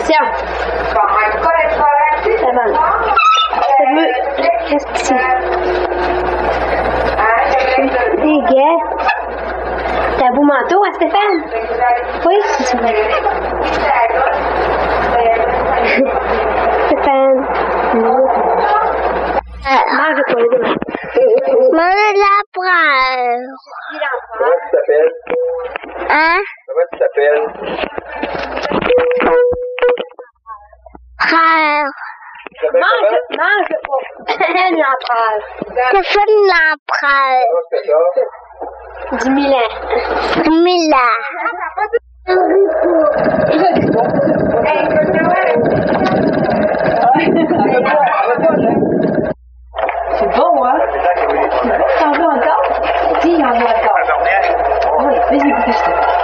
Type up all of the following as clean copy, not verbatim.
Tiens. Qu'est-ce que c'est? Les gars. T'as un beau manteau, hein, Stéphane? Oui, c'est vrai. Stéphane. Mange pas les deux. Mange l'empereur. Comment tu t'appelles? Hein? Comment tu t'appelles? Frère. Mange pas. L'empereur. Stéphane l'empereur. Comment tu fais ça? 10 000 ans. Mila. C'est bon, hein? T'en veux encore? Dis, il en veut encore. Oui, vas-y, bouge-toi.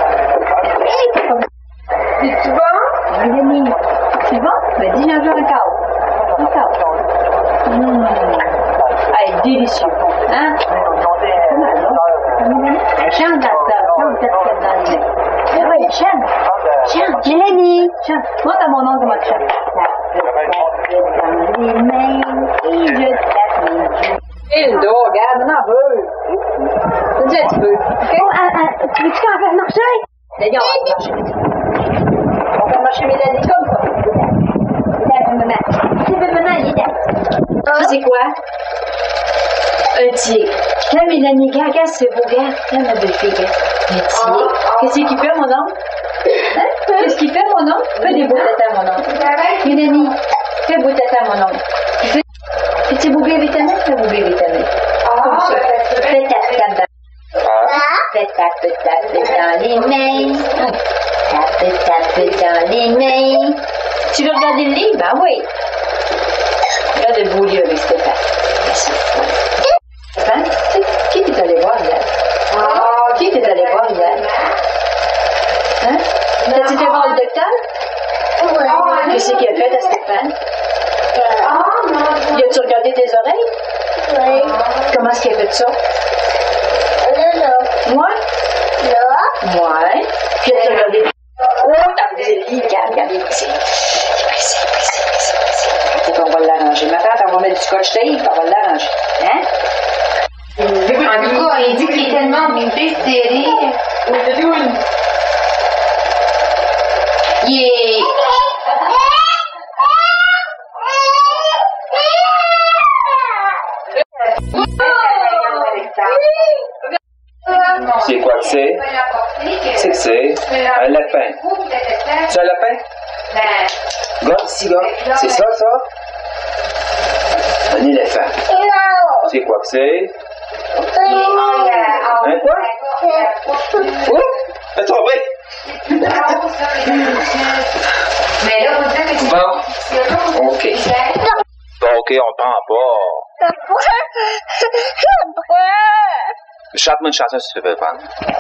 C'est-tu bon? Oui, Denis. C'est bon? Ben, dis, j'en veux encore. Encore. Ah, délicieux. Hein? C'est mal, non? Chante dans ça. Chante cette dans les mains. Oui, chante. Chante. Mélanie. Chante. Moi, dans mon nom, comment tu chantes? Dans les mains et je tape mes joues. Hilda, regarde, on en veut. Dis un petit peu. OK? Tu veux-tu qu'on fasse marcher? D'ailleurs, on va marcher. On va marcher Mélanie comme ça. Maman. C'est maman, il est là. Ça, c'est quoi? Un tigre. Regarde, Mélanie, regarde, c'est beau, regarde. Regarde, ma belle fille, regarde. Un tigre. Qu'est-ce qu'il fait, mon oncle? Hein? Qu'est-ce qu'il fait, mon oncle? Fais des beaux tatas, mon oncle. Mélanie, fais beau tata, mon oncle. Fais-tu beau bébé ta main? Fais beau bébé ta main. Comme ça. Fais tape dans Fais tape dans les mains. Tape dans les mains. Tu veux regarder le livre? Ben oui. Regarde le beau livre avec Stéphane. Stéphane, qui t'es allé voir hier? Qui t'es allé voir hier? Hein? T'as-tu été voir le docteur? Qu'est-ce qu'il a fait à Stéphane? As-tu regardé tes oreilles? Oui. Comment est-ce qu'il a fait ça? Moi? Moi. Puis as-tu regardé? Oh, t'as regardé le lit, regarde ici. On va l'arranger. Ma tante, on va mettre du scotch tape, on va l'arranger. Hein? En tout cas, il dit qu'il est tellement occupé, serré. Il est... C'est quoi que c'est? C'est que c'est un lapin. C'est un lapin? Gars, ici, gars. C'est ça, ça? Un éléphant. C'est quoi que c'est? Un quoi? Oh! Attends, Mais là, vous savez que bon. OK. Bon, OK, on prend pas. Chante-moi une chanson si tu veux prendre.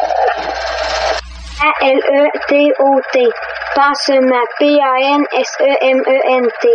A-L-E-T-O-T. Passe-ma. P-A-N-S-E-M-E-N-T.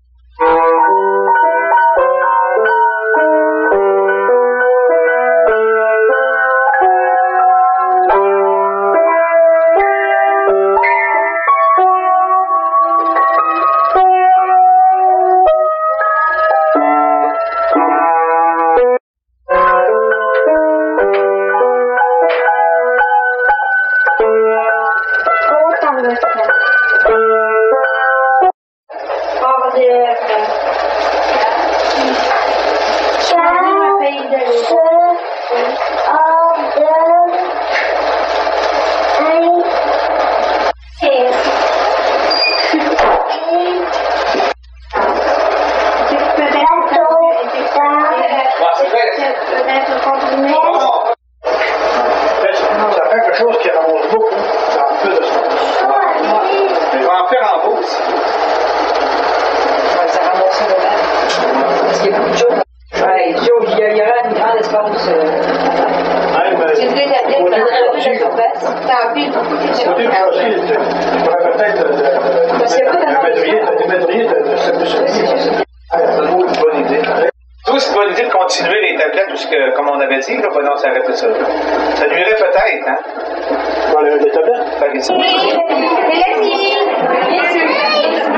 Comme on avait dit, là, ben non, ça arrête ça. Ça nuirait peut-être, hein? Dans les tablettes?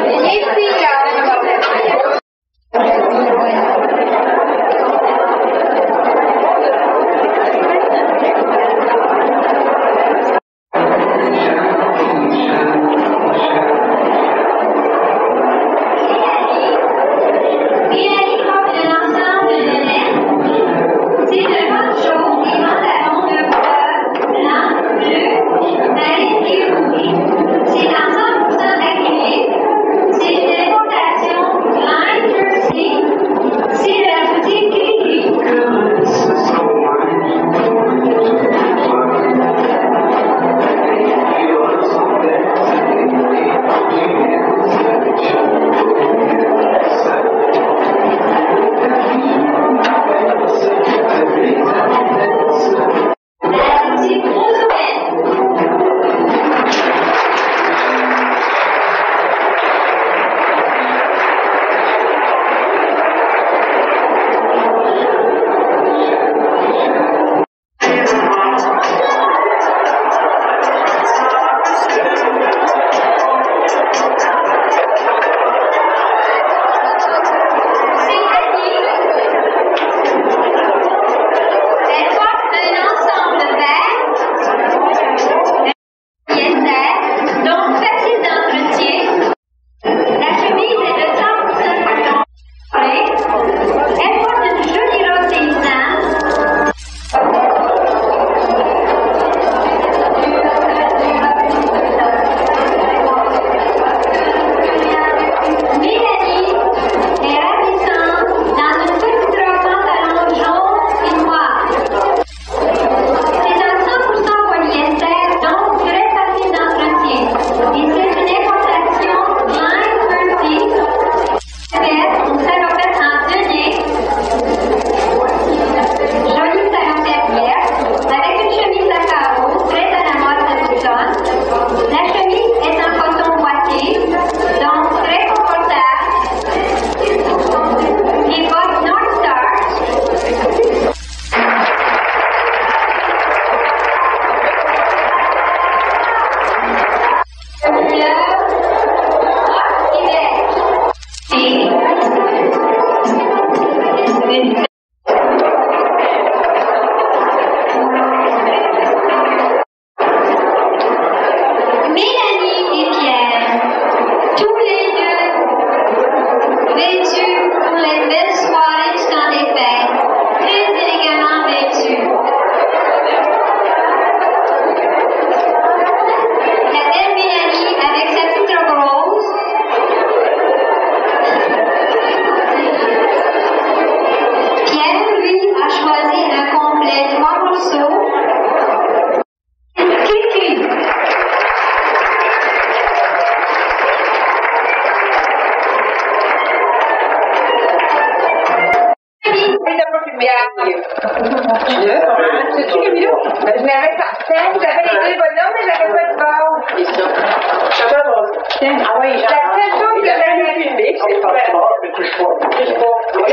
C'est-tu, Camilo? Je l'avais partant, j'avais les deux bonhommes, mais j'avais pas de bord. C'est ça. Tiens, ah oui, la seule chose que j'avais filmée, c'est pas mais touche pas. La seule chose que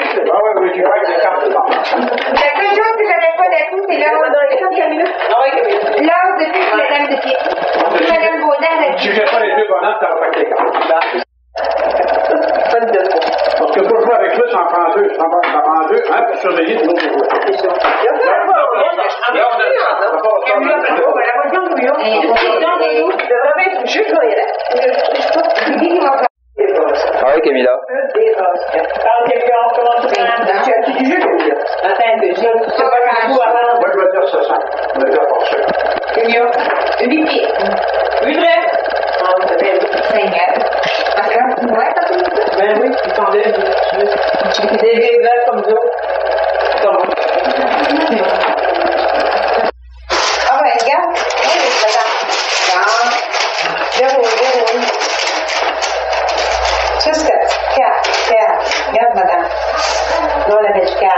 j'avais pas d'atout, c'est l'heure de Camilo. L'heure de toute Madame de Pied. Madame Baudin, elle a dit. Tu fais pas les deux bonhommes, t'auras pas quelqu'un. Parce que pour jouer avec lui, ça en prend deux. Ça en prend deux, hein, pour surveiller tout le monde. C'est ça. Ah oui, Camilla. Moi, je vais dire ça. Je vais dire pour ça. Ben oui, ils sont des verts comme ça. Ah ouais, regarde. Juste 4. Regarde, madame. Non, la belle 4.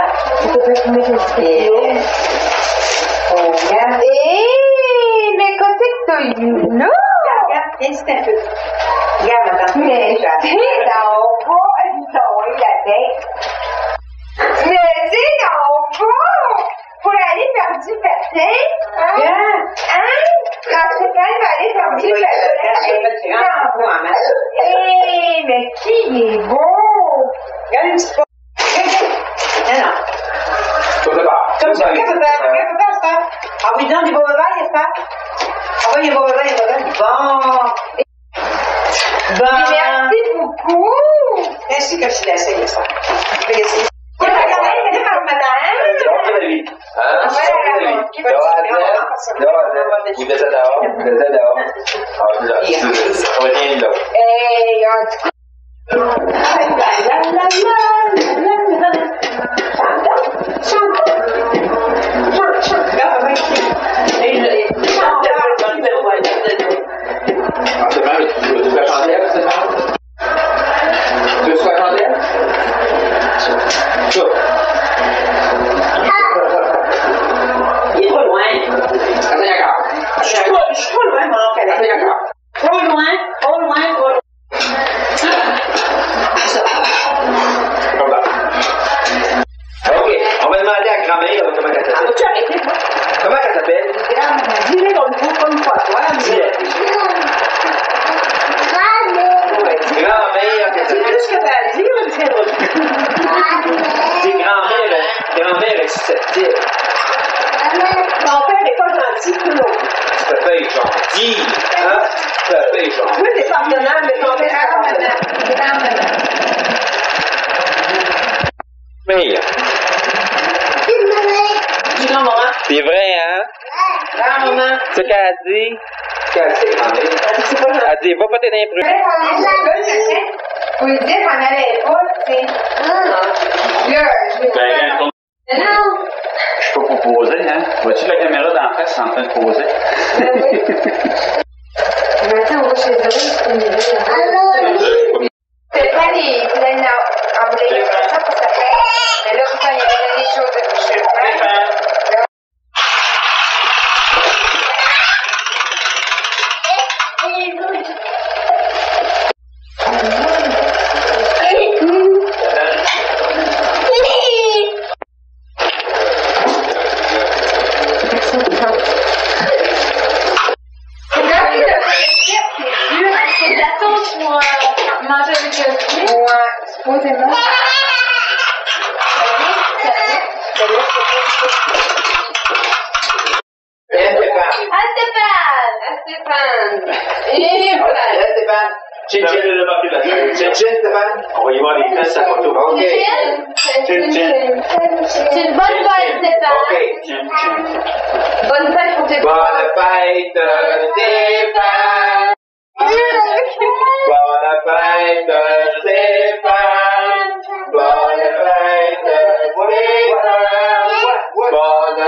Oh, regarde. Mais qu'est-ce que t'as eu là? Regarde, c'est un peu. Regarde, madame. Mais c'est dans pas, la tête. Mais c'est dans pas pour aller faire du patin. Hein? Quand tu vas aller faire du patin. Mais qui est beau? Regarde une petite fois. Non. Comme ça. Regarde, papa. Ah oui, dans des beaux bébés, n'est-ce pas? Ah oui, les beaux bébés. Bon. Merci beaucoup. Merci que tu l'essayes, ça. Je vais essayer. Regardez par madame. Vous êtes dehors. On va bien là. C'est vrai, hein? C'est ce qu'elle a dit. Elle dit, va pas t'aider un peu. Vous le dire, on n'allait pas, tu sais. Là, je vais non. Je peux pas poser, hein? Vois-tu la caméra d'en face en train de poser? Maintenant, on va chez eux. C'est pas les pleines envoyées comme ça pour ça faire. Mais là, quand il y avait des choses de coucher le On va y voir les fesses à photo. OK. C'est une bonne fête, Stéphane. OK. Bonne fête pour tes Bonne fête, Stéphane. Bonne fête, Stéphane. Bonne fête, Stéphane. Bonne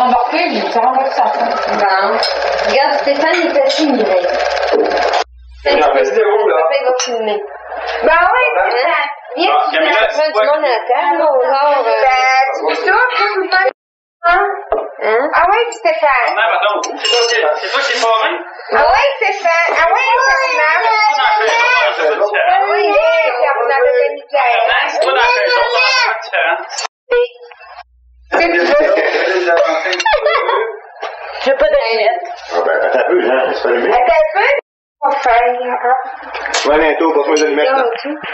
embarqué, mais ça rembarque ça. Ben, regarde, Stéphane, il est assis, Mireille. Non, mais c'était où, là? Papa, il va filmer. Ben oui, Stéphane. Viens, Ah, tu viens. Camilla, Plein de monde à la table, ou genre... Ben, tu sautes, Hein? ah oui, Stéphane. Non, pardon. C'est toi qui es forain? Ah oui, Stéphane. Ah oui, Stéphane. Ah oui, on a organisé. C'est toi dans la saison, c'est différent. C'est tout. Je veux pas d'allumettes. Ah ben, t'as peu, hein, c'est pas allumé. Attends un peu. On va faire. Ouais, bientôt, passe-moi les allumettes, là.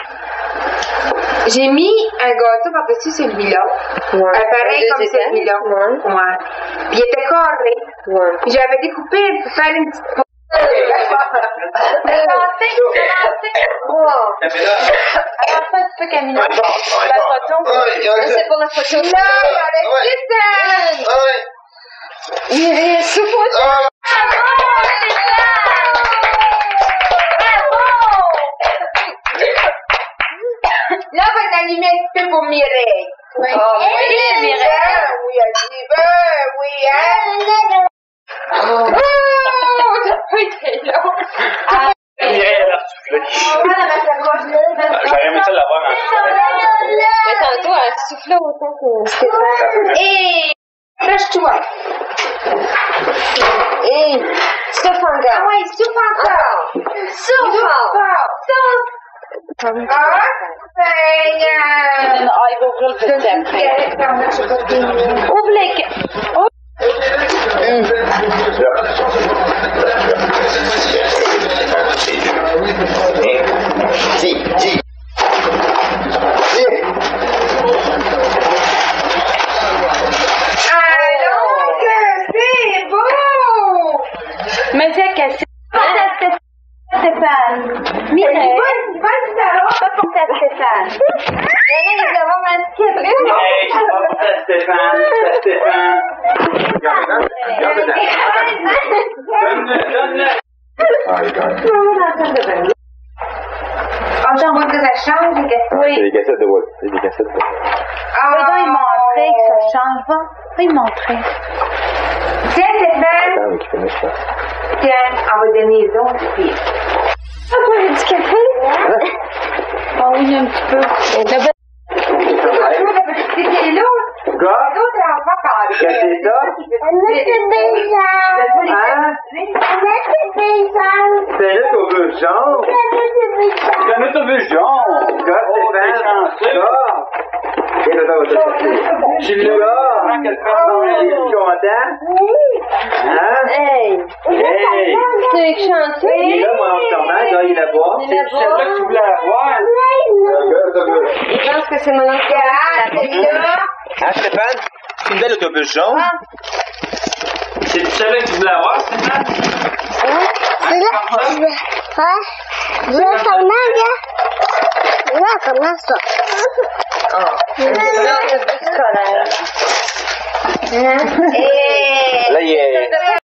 J'ai mis un gâteau par-dessus celui-là. Pareil comme celui-là. Ouais. Puis il était carré. Ouais. Puis j'avais découpé pour faire une petite pause. Alors, un petit peu, Camilla. La photo. Là, c'est pour la photo. Non, c'est ça. Il est sous photo. Là, votre allumette, c'est pour Mireille. Oui, Mireille. Oui, elle dit, oui, hein. Oh, t'as pas été là. Mireille, elle a soufflé. J'aurais aimé ça l'avoir en Mais tantôt, elle soufflait autant que Stéphane. Et lâche-toi. Hé, souffle encore. Ah ouais, souffle encore. Souffle. Ah, Seigneur. Ah, il va ouvrir le petit après. Ouvre les... Alors que c'est beau. Mais c'est cassé. Stéphane. Mireille. Vas-y, alors. Pas pour ta Stéphane. Il va avoir masqué après. Hey, je pense que c'est Stéphane. C'est Stéphane. Donne-le. Ah, j'envoie que ça change, les cassettes. C'est des cassettes de Walt. C'est des cassettes. Ah, Oui, donc il montrait que ça change. Va, il montrait. Tiens, Stéphane. Attends, qui finit ça. Tiens, on va donner les autres. Puis... Ah, toi, il y a du café? Ah oui, un petit peu. L'autre, c'était l'autre. L'autre, elle va parler. C'est ça? C'est là qu'on veut jaune. C'est là qu'on veut jaune. Regarde, Stéphane. Tu l'as? Es-tu content? Hein? Hey! Hey! Tu veux que je chante? Il est là, mon enterrement, là, il est là-bas. Il est C'est celle-là que tu voulais avoir. Je pense que c'est mon enterrement. Hein, Stéphane? C'est une belle autobus jaune. C'est celle-là que tu voulais avoir, Stéphane? Non, c'est plus scolaire. Là, il est...